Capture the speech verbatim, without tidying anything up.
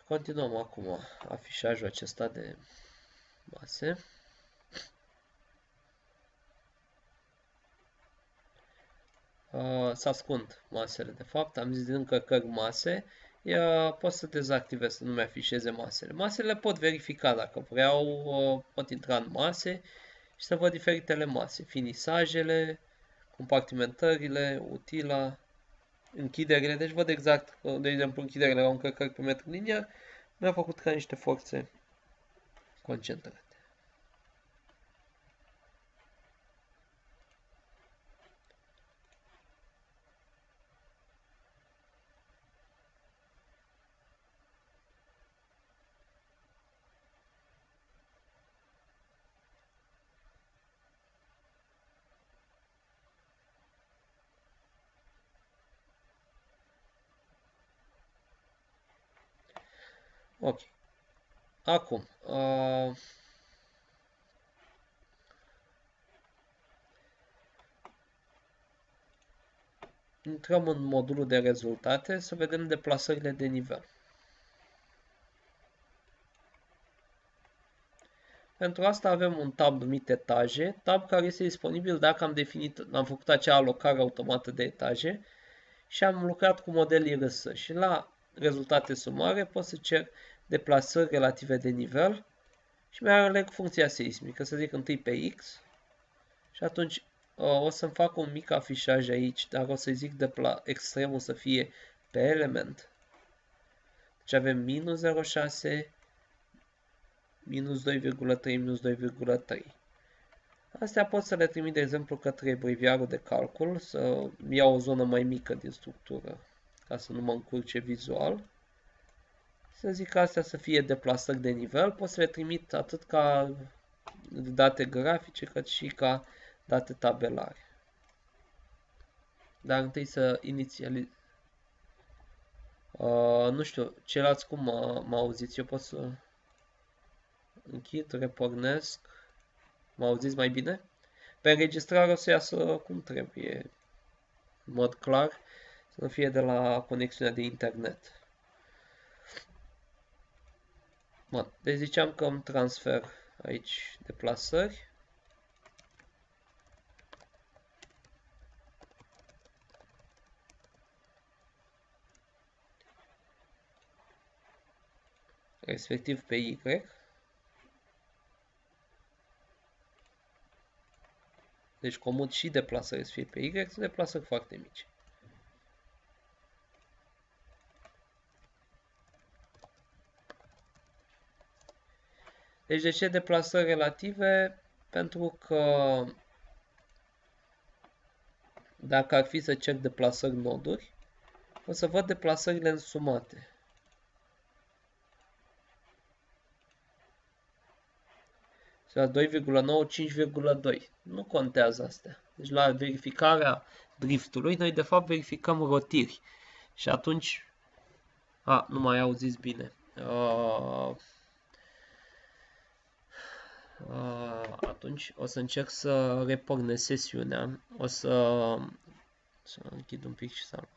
Continuăm acum afișajul acesta de mase. Uh, să ascund masele de fapt, am zis din încărcări mase, uh, pot să dezactivez să nu mi afișeze masele. Masele pot verifica dacă vreau, uh, pot intra în mase și să văd diferitele mase, finisajele, compartimentările, utila, închiderile, deci văd exact, de exemplu închiderile la încărcări pe metru liniar, mi-a făcut ca niște forțe concentrate. Ok. Acum, uh, intrăm în modulul de rezultate să vedem deplasările de nivel. Pentru asta avem un tab numit etaje, tab care este disponibil dacă am definit, am făcut acea alocare automată de etaje și am lucrat cu model I R S și la rezultate sumare pot să cer deplasări relative de nivel și mi aleg funcția seismică, să zic întâi pe X și atunci o să-mi fac un mic afișaj aici, dar o să zic de extremul să fie pe element. Deci avem minus zero virgulă șase, minus doi virgulă trei, minus doi virgulă trei. Astea pot să le trimit, de exemplu, către breviarul de calcul, să iau o zonă mai mică din structură, ca să nu mă încurce vizual. Să zic că astea să fie deplasări de nivel, pot să le trimit atât ca date grafice, cât și ca date tabelare. Dar întâi să inițializ. Uh, nu știu, ceilalți cum mă auziți? Eu pot să închid, repornesc. Mă auziți mai bine? Pe înregistrare o să iasă cum trebuie, în mod clar, să nu fie de la conexiunea de internet. Bun, deci ziceam că îmi transfer aici deplasări. Respectiv pe Y. Deci comut și deplasări să fie pe Y, sunt deplasări foarte mici. Deci de ce deplasări relative? Pentru că dacă ar fi să cer deplasări noduri, o să văd deplasările însumate. La doi virgulă nouă, cinci virgulă doi. Nu contează astea. Deci la verificarea driftului, noi de fapt verificăm rotiri. Și atunci... A, nu mai auziți bine. Uh, uh, atunci o să încerc să repornesc sesiunea. O să... Să închid un pic și să